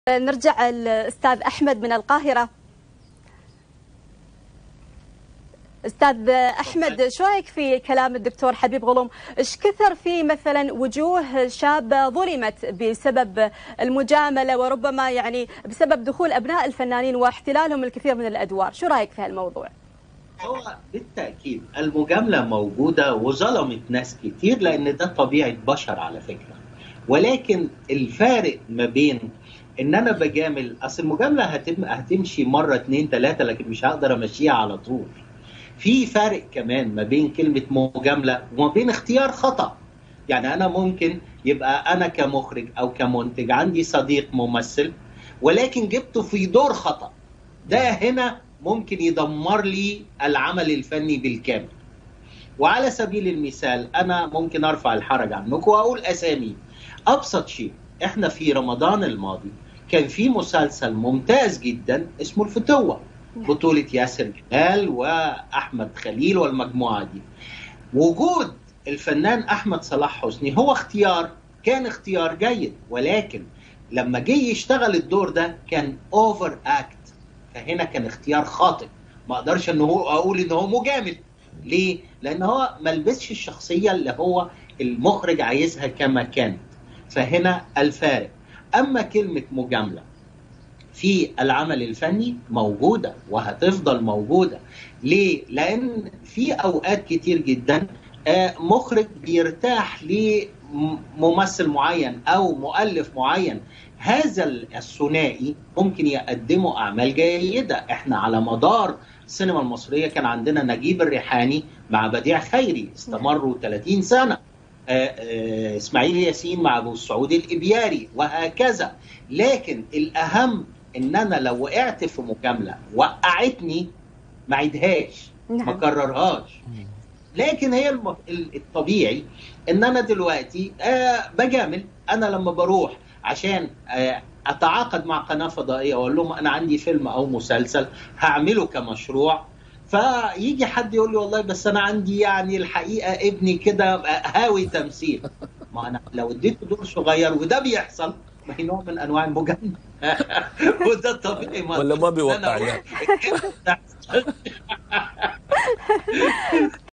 نرجع الأستاذ أحمد من القاهرة. أستاذ أحمد، شو رأيك في كلام الدكتور حبيب غلوم؟ إيش كثر في مثلا وجوه شابة ظلمت بسبب المجاملة، وربما يعني بسبب دخول أبناء الفنانين واحتلالهم الكثير من الأدوار، شو رأيك في هالموضوع؟ هو بالتأكيد المجاملة موجودة وظلمت ناس كتير، لأن ده طبيعة بشر على فكرة. ولكن الفارق ما بين ان انا بجامل، اصل المجامله هتمشي مره اتنين تلاته، لكن مش هقدر امشيها على طول. في فرق كمان ما بين كلمه مجامله وما بين اختيار خطا. يعني انا ممكن يبقى انا كمخرج او كمنتج عندي صديق ممثل، ولكن جبته في دور خطا، ده هنا ممكن يدمر لي العمل الفني بالكامل. وعلى سبيل المثال انا ممكن ارفع الحرج عنكم واقول اسامي. ابسط شيء، احنا في رمضان الماضي كان في مسلسل ممتاز جدا اسمه الفتوة، بطولة ياسر جلال واحمد خليل والمجموعة دي. وجود الفنان احمد صلاح حسني هو كان اختيار جيد، ولكن لما جه يشتغل الدور ده كان اوفر اكت، فهنا كان اختيار خاطئ. ما اقدرش ان هو اقول ان هو مجامل. ليه؟ لان هو ما لبسش الشخصية اللي هو المخرج عايزها كما كانت. فهنا الفارق. اما كلمة مجاملة في العمل الفني موجودة وهتفضل موجودة. ليه؟ لان في اوقات كتير جدا مخرج بيرتاح لممثل معين او مؤلف معين، هذا الثنائي ممكن يقدموا اعمال جيدة. احنا على مدار السينما المصرية كان عندنا نجيب الريحاني مع بديع خيري، استمروا 30 سنة. اسماعيل ياسين مع ابو السعود الابياري، وهكذا. لكن الاهم ان انا لو وقعت في مجامله وقعتني ما عيدهاش، ما كررهاش. لكن هي الطبيعي ان انا دلوقتي بجامل. انا لما بروح عشان اتعاقد مع قناه فضائيه واقول لهم انا عندي فيلم او مسلسل هعمله كمشروع، فيجي حد يقول لي والله بس انا عندي يعني الحقيقه ابني كده هاوي تمثيل. ما انا لو اديته دور صغير، وده بيحصل، ما هي نوع من انواع المجامله. وده طبيعي، ولا ما بيوقع يعني.